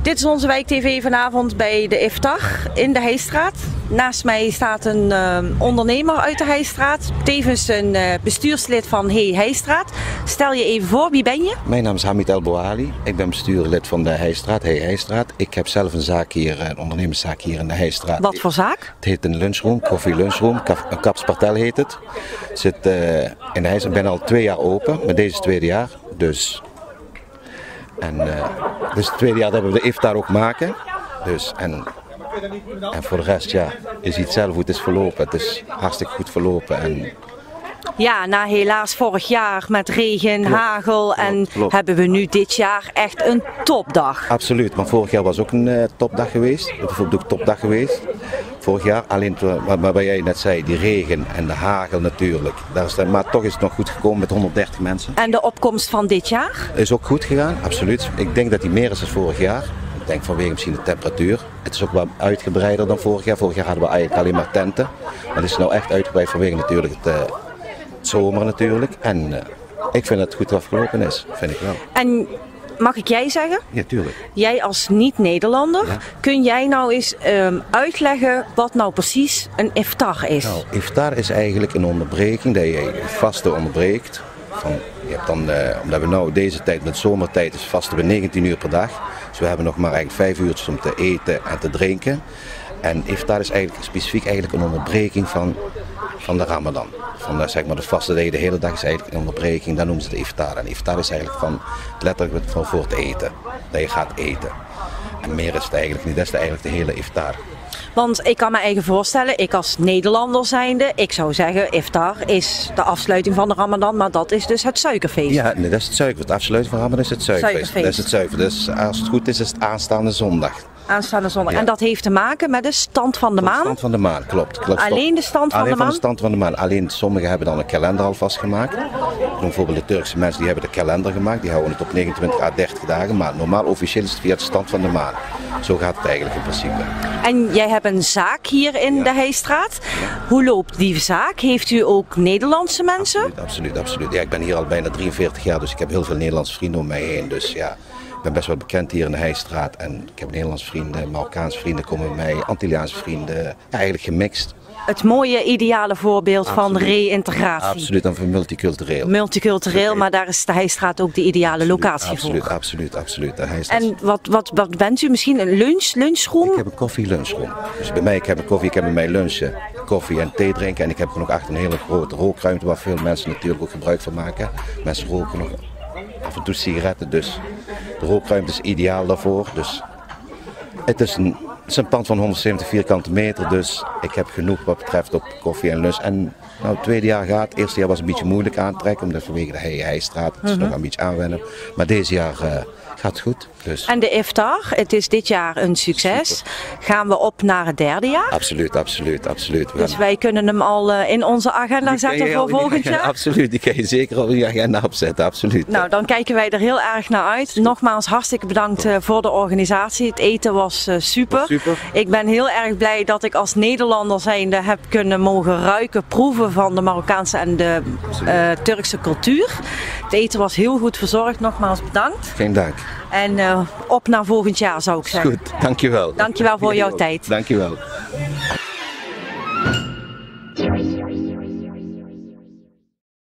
Dit is onze Wijk TV vanavond bij de Iftar in de Heijstraat. Naast mij staat een ondernemer uit de Heijstraat, tevens een bestuurslid van Hey Heijstraat. Stel je even voor, wie ben je? Mijn naam is Hamid El Bouali. Ik ben bestuurlid van de Heijstraat, Hey Heijstraat. Ik heb zelf een zaak hier, een ondernemerszaak hier in de Heijstraat. Wat voor zaak? Het heet een lunchroom, koffie lunchroom, Kapspartel heet het. Het zit in de Heijstraat, ik ben al 2 jaar open, maar deze is het tweede jaar. Dus het tweede jaar dat we de Iftar ook maken. Dus, en voor de rest, ja, je ziet zelf hoe het is verlopen. Het is hartstikke goed verlopen. Ja, na helaas vorig jaar met regen, hagel hebben we nu dit jaar echt een topdag. Absoluut, maar vorig jaar was ook een topdag geweest. Het is ook een topdag geweest. Vorig jaar, alleen wat jij net zei, die regen en de hagel natuurlijk. Maar toch is het nog goed gekomen met 130 mensen. En de opkomst van dit jaar? Is ook goed gegaan, absoluut. Ik denk dat die meer is dan vorig jaar. Ik denk vanwege misschien de temperatuur. Het is ook wat uitgebreider dan vorig jaar. Vorig jaar hadden we eigenlijk alleen maar tenten. Maar het is nou echt uitgebreid vanwege natuurlijk het zomer natuurlijk. En ik vind dat het goed afgelopen is, vind ik wel. En mag ik jij zeggen? Ja, tuurlijk. Jij als niet-Nederlander, ja. Kun jij nou eens uitleggen wat nou precies een iftar is? Nou, iftar is eigenlijk een onderbreking, dat je vaste onderbreekt. Je hebt dan, omdat we nou deze tijd, met zomertijd, is vasten we 19 uur per dag. Dus we hebben nog maar eigenlijk 5 uurtjes om te eten en te drinken. En iftar is eigenlijk specifiek een onderbreking van de Ramadan. Van zeg maar de vaste dat je de hele dag is eigenlijk een onderbreking, dan noemen ze het iftar. En iftar is eigenlijk letterlijk voor het eten, dat je gaat eten. En meer is het eigenlijk niet, dat is eigenlijk de hele iftar. Want ik kan me eigen voorstellen, ik als Nederlander zijnde, ik zou zeggen iftar is de afsluiting van de Ramadan, maar dat is dus het suikerfeest. Ja, nee, dat is het suiker. Het afsluiten van Ramadan is het suikerfeest. Dat is het suiker. Dus als het goed is het aanstaande zondag. Aanstaande zondag. Ja. En dat heeft te maken met de stand van de maan? De stand van de maan, klopt. Alleen de stand van de maan? Alleen van de stand van de maan. Alleen sommigen hebben dan een kalender alvast gemaakt. Bijvoorbeeld de Turkse mensen die hebben de kalender gemaakt. Die houden het op 29 à 30 dagen. Maar normaal officieel is het via de stand van de maan. Zo gaat het eigenlijk in principe. En jij hebt een zaak hier in de Heijstraat. Ja. Hoe loopt die zaak? Heeft u ook Nederlandse mensen? Absoluut. Ja, ik ben hier al bijna 43 jaar. Dus ik heb heel veel Nederlandse vrienden om mij heen. Dus ja. Ik ben best wel bekend hier in de Heijstraat en ik heb Nederlandse vrienden, Marokkaanse vrienden komen bij mij, Antilliaanse vrienden, ja, eigenlijk gemixt. Het mooie ideale voorbeeld van reïntegratie. Absoluut, en van multicultureel. Multicultureel, maar daar is de Heijstraat ook de ideale locatie voor. Absoluut. En wat bent u? Misschien een lunchroom? Ik heb een koffie-lunchroom. Dus bij mij, ik heb bij mij lunchen, koffie en thee drinken en ik heb ook achter een hele grote rookruimte waar veel mensen natuurlijk ook gebruik van maken. Mensen roken nog af en toe sigaretten, dus de rookruimte is ideaal daarvoor. Dus het is een pand van 170 vierkante meter, dus ik heb genoeg wat betreft op koffie en lunch. En nou, het tweede jaar gaat, het eerste jaar was een beetje moeilijk aan te trekken, omdat vanwege de Heijstraat, het is nog een beetje aanwennen. Maar deze jaar gaat het goed. Dus. En de iftar, het is dit jaar een succes. Super. Gaan we op naar het derde jaar? Absoluut. Dus wij kunnen hem al in onze agenda zetten voor volgend jaar? Absoluut, die kan je zeker op je agenda opzetten, absoluut. Nou, dan kijken wij er heel erg naar uit. Nogmaals hartstikke bedankt voor de organisatie. Het eten was super. Ik ben heel erg blij dat ik als Nederlander zijnde heb kunnen mogen ruiken, proeven van de Marokkaanse en de Turkse cultuur. Het eten was heel goed verzorgd. Nogmaals bedankt. Geen dank. En op naar volgend jaar zou ik zeggen. Goed, dankjewel. Dankjewel voor jouw tijd. Dankjewel.